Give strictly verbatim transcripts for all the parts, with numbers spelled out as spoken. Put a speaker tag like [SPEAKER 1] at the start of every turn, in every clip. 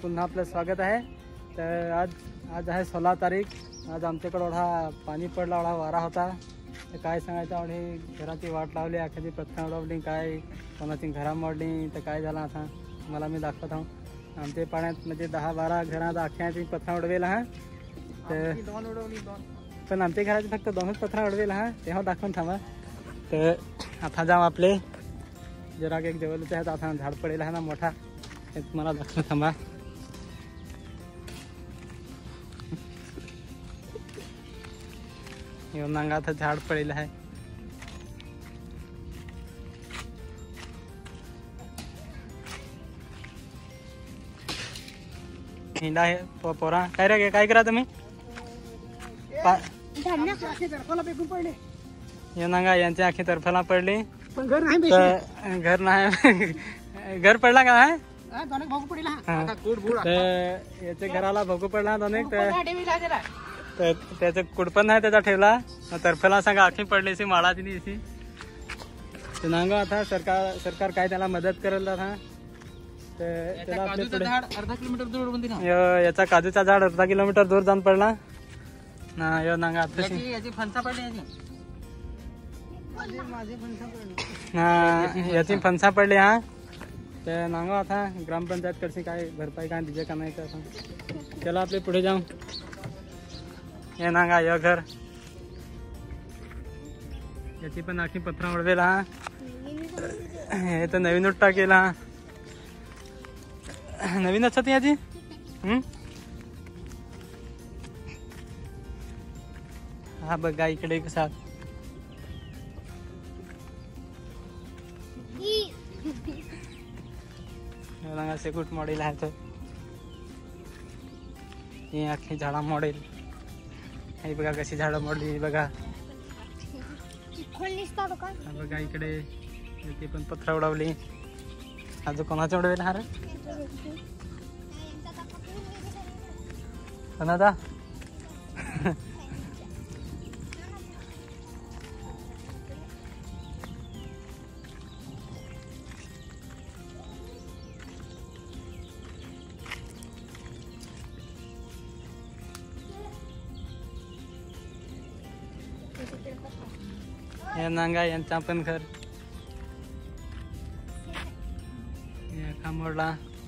[SPEAKER 1] पुन्हा आपलं स्वागत आहे। तर आज आज आहे सोळा तारीख। आज आमच्याकडे ओढा पाणी पडला, ओढा वारा होता। तर काय सांगायचं, ओढे घराची वाट लावली, आखाची पत्ता उडवली, काय कोणाची घरा मोडली, तर काय झालं आता मला मी दाखवत आहो। आमच्या पाण्यात म्हणजे दहा बारा घरात आख्याची पत्ता उडवेला हा। तर दोन उडवली दोन, पण आमच्या घराचे फक्त दोनच पत्रा उडवेला हा, तेव्हा दाखवून थांबा। तर आता जाऊ आपले जरा एक जवळच आहे, आता झाड पडेल आहे ना मोठा, ते तुम्हाला दाखवून थांबा। ये नांगात झाड पडेल आहे। हिंडा आहे पोरा, काय रे काय करा तुम्ही? ये नांगा यांच्या आखी तर्फला पडली, घर नाही, घर नाही घर पडला का आहे? याच्या घराला भोगू पडला दोन, त्याचं कुडपण नाही त्याचा ठेवला, तर्फेला सांगा आखी पडली सी माळा दिली सी। नांगा आता सरकार सरकार काय त्याला मदत करेल आता। त्याला अर्धा किलोमीटर दूर याचा काजूचा झाड अर्धा किलोमीटर दूर जाऊन पडला ना। यो नांगा याची फणसा पडली, याची फणसा पडली हा। तर नांगा आता ग्रामपंचायत कडची काय भरपाई काय दिजे का नाही का। चला आपले पुढे जाऊ। हे नांगा यो घर, याची पण आखी पत्रा उडवेला हा। हे तर नवीनच टाकेला, नवीन असत याची। हम्म हा बघा इकडे कसा सेकुट मॉडेल आहे। तर ही आखी झाडा मॉडेल हे बघा, कशी झाडं मोडली बघा। बघा इकडे ते पण पत्रा उडवली, अजून कोणाचं उडवेल हा रे कोणाचा? हे नांगा यांचा पण घर मोडला।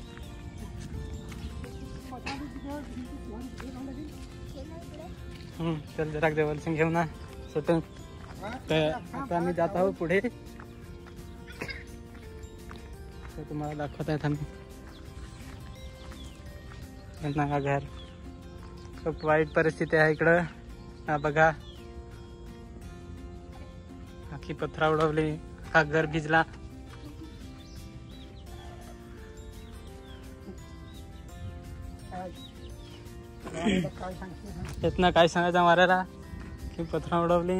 [SPEAKER 1] हम्म चल जरा जवळ से घेऊ ना सुटून। तर आता आम्ही जात आहोत पुढे, तर तुम्हाला दाखवत आहेत आम्ही नांगा घर। खूप वाईट परिस्थिती आहे इकडं, हा बघा आखी पत्रा उडवली, हा घर भिजला। इतना काय सांगायचं मारायला की पत्रा उडवली।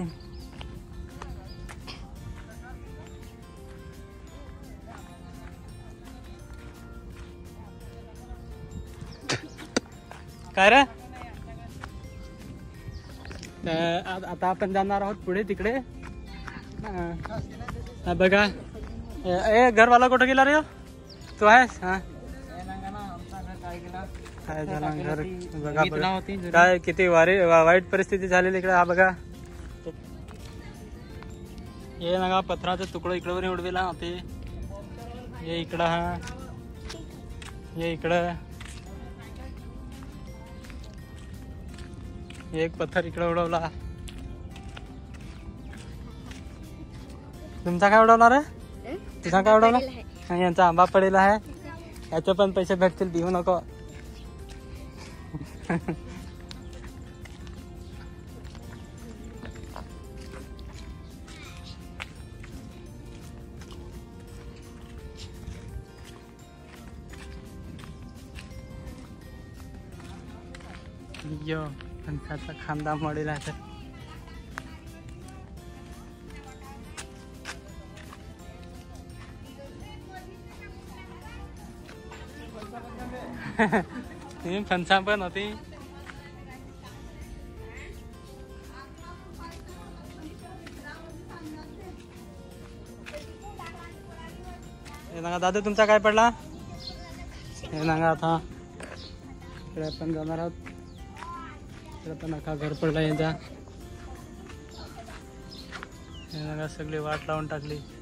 [SPEAKER 1] काय रे आता आपण जाणार आहोत पुढे तिकडे। हा बघा ए घरवाला कुठं गेला रे तू आहेस? हा काय झाला घर बघा, काय किती वारी वाईट परिस्थिती झालेली इकडे। हा बघा हे ना पत्राचा तुकडा इकडे वर उडवेला होते, हे इकडं हा, हे इकडं एक पत्थर इकडे उडवला। तुमचा काय उडवला रे? तुझा काय उडवला? यांचा आंबा पडेला आहे, याचे पण पैसे भेटतील, देऊ नको। यो फणसाचा खांदा मोडेल आहे। फणसा पण होती। दादा तुमचा काय पडला? हे सांगा आता इकडे आपण जाणार आहोत. इकडे पण अख्खा घर पडला यांचा. सगळी वाट लावून टाकली.